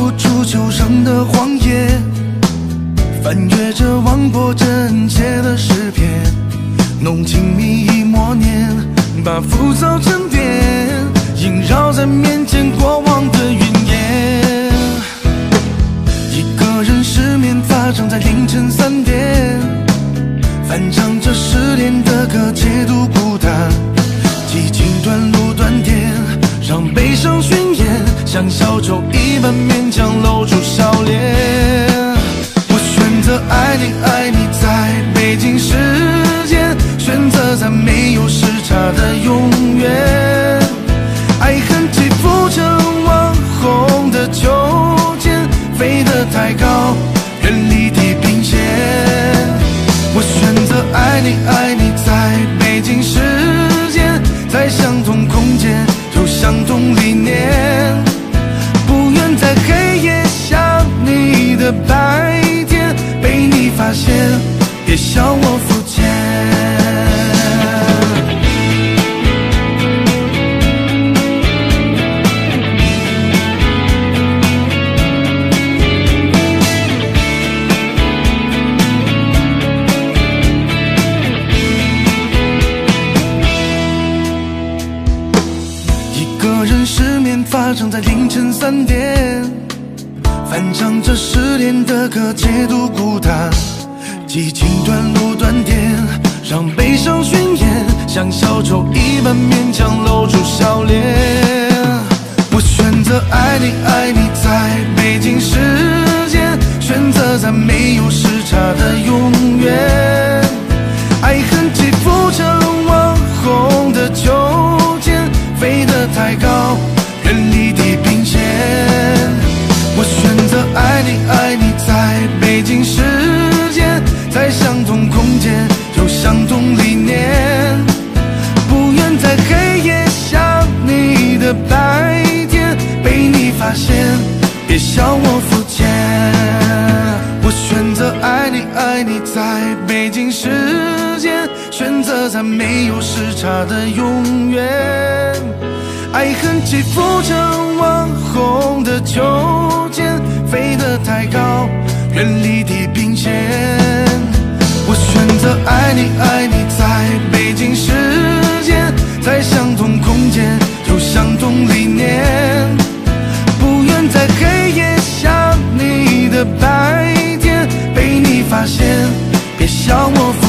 不出旧伤的谎言，翻阅着王勃真切的诗篇，浓情蜜意默念，把浮躁沉淀萦绕在面前过往的云烟。一个人失眠发生在凌晨3点，翻唱着失恋的歌，解读孤单，激情短路断点，让悲伤巡演，像小丑一般勉强露出笑脸。我选择爱你，爱你在北京时间，选择在没有时差的永远。爱恨起伏成网红的秋千，飞得太高，远离地平线。我选择爱你，爱你在北京时间，在相同空间，有相同理念。不愿在黑夜想你的白天，被你发现，别笑我肤浅。发生在凌晨3点，翻唱着失恋的歌，解读孤单，激情短路断点，让悲伤巡演，像小丑一般勉强露出笑脸。我选择爱你，爱你在北京时间，选择在没有时差的永远。爱恨起伏成网红的秋千，飞得太高，远离地平线。我选择爱你，爱你在北京时间，在相同空间，有相同理念。不愿在黑夜想你的白天，被你发现，别笑我肤浅。我选择爱你，爱你在北京时间，选择在没有时差的永远。爱恨起伏成网红的秋千，飞得太高，远离地平线。我选择爱你，爱你在北京时间，在相同空间，有相同理念。不愿在黑夜想你的白天，被你发现，别笑我